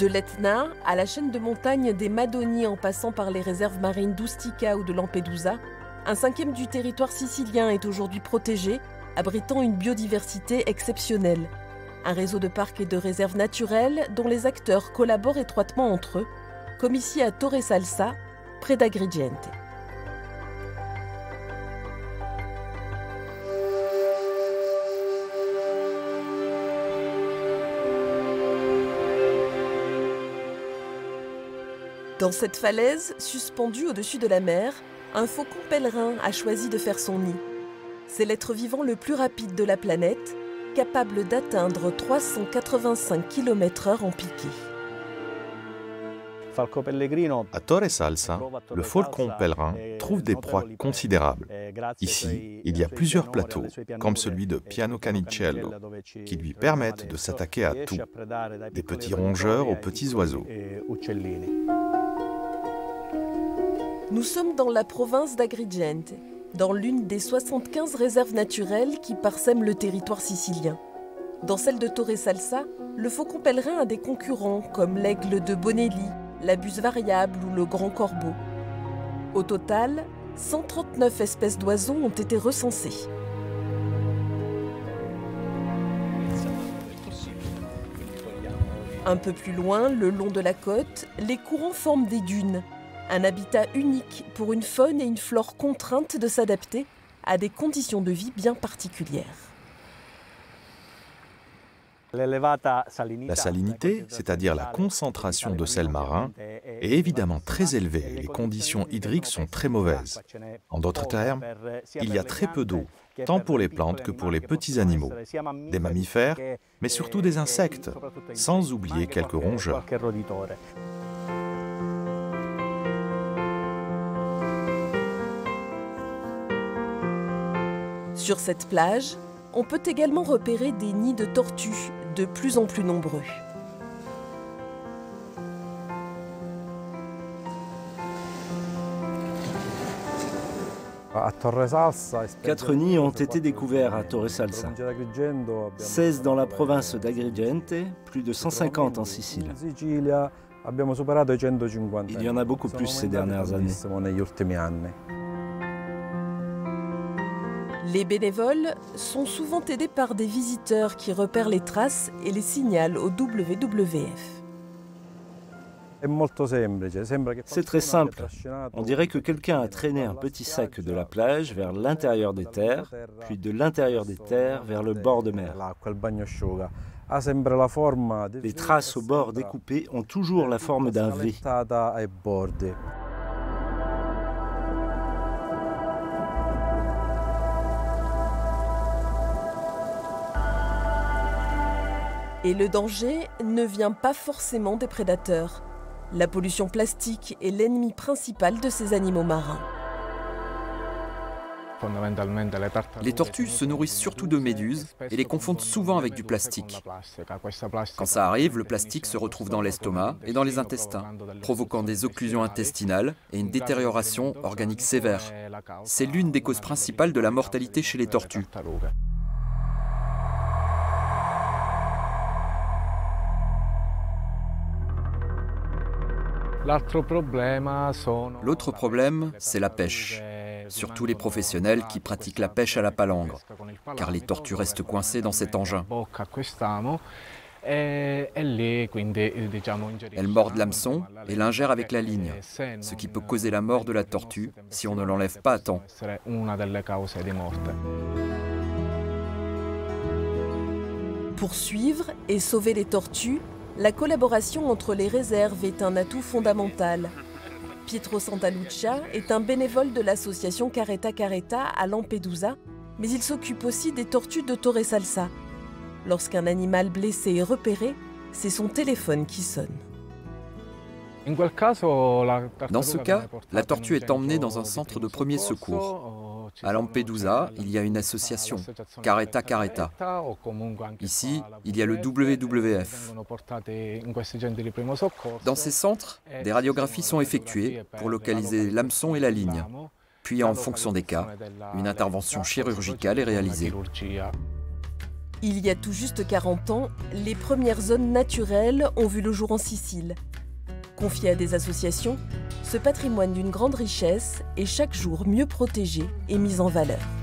De l'Etna à la chaîne de montagnes des Madonie en passant par les réserves marines d'Ustica ou de Lampedusa, un cinquième du territoire sicilien est aujourd'hui protégé, abritant une biodiversité exceptionnelle. Un réseau de parcs et de réserves naturelles dont les acteurs collaborent étroitement entre eux, comme ici à Torre Salsa, près d'Agrigente. Dans cette falaise, suspendue au-dessus de la mer, un faucon pèlerin a choisi de faire son nid. C'est l'être vivant le plus rapide de la planète, capable d'atteindre 385 km/h en piqué. À Torre Salsa, le faucon pèlerin trouve des proies considérables. Ici, il y a plusieurs plateaux, comme celui de Piano Canicello, qui lui permettent de s'attaquer à tout, des petits rongeurs aux petits oiseaux. Nous sommes dans la province d'Agrigente, dans l'une des 75 réserves naturelles qui parsèment le territoire sicilien. Dans celle de Torre Salsa, le faucon pèlerin a des concurrents comme l'aigle de Bonelli, la buse variable ou le grand corbeau. Au total, 139 espèces d'oiseaux ont été recensées. Un peu plus loin, le long de la côte, les courants forment des dunes. Un habitat unique pour une faune et une flore contraintes de s'adapter à des conditions de vie bien particulières. La salinité, c'est-à-dire la concentration de sel marin, est évidemment très élevée et les conditions hydriques sont très mauvaises. En d'autres termes, il y a très peu d'eau, tant pour les plantes que pour les petits animaux, des mammifères, mais surtout des insectes, sans oublier quelques rongeurs. Sur cette plage, on peut également repérer des nids de tortues, de plus en plus nombreux. Quatre nids ont été découverts à Torre Salsa. 16 dans la province d'Agrigente, plus de 150 en Sicile. Il y en a beaucoup plus ces dernières années. Les bénévoles sont souvent aidés par des visiteurs qui repèrent les traces et les signalent au WWF. C'est très simple. On dirait que quelqu'un a traîné un petit sac de la plage vers l'intérieur des terres, puis de l'intérieur des terres vers le bord de mer. Les traces au bord découpées ont toujours la forme d'un V. Et le danger ne vient pas forcément des prédateurs. La pollution plastique est l'ennemi principal de ces animaux marins. Les tortues se nourrissent surtout de méduses et les confondent souvent avec du plastique. Quand ça arrive, le plastique se retrouve dans l'estomac et dans les intestins, provoquant des occlusions intestinales et une détérioration organique sévère. C'est l'une des causes principales de la mortalité chez les tortues. L'autre problème, c'est la pêche. Surtout les professionnels qui pratiquent la pêche à la palangre, car les tortues restent coincées dans cet engin. Elles mordent l'hameçon et l'ingèrent avec la ligne, ce qui peut causer la mort de la tortue si on ne l'enlève pas à temps. Pour suivre et sauver les tortues, la collaboration entre les réserves est un atout fondamental. Pietro Santaluccia est un bénévole de l'association Caretta Caretta à Lampedusa, mais il s'occupe aussi des tortues de Torre Salsa. Lorsqu'un animal blessé est repéré, c'est son téléphone qui sonne. Dans ce cas, la tortue est emmenée dans un centre de premiers secours. À Lampedusa, il y a une association, Caretta Caretta. Ici, il y a le WWF. Dans ces centres, des radiographies sont effectuées pour localiser l'hameçon et la ligne. Puis, en fonction des cas, une intervention chirurgicale est réalisée. Il y a tout juste 40 ans, les premières zones naturelles ont vu le jour en Sicile. Confié à des associations, ce patrimoine d'une grande richesse est chaque jour mieux protégé et mis en valeur.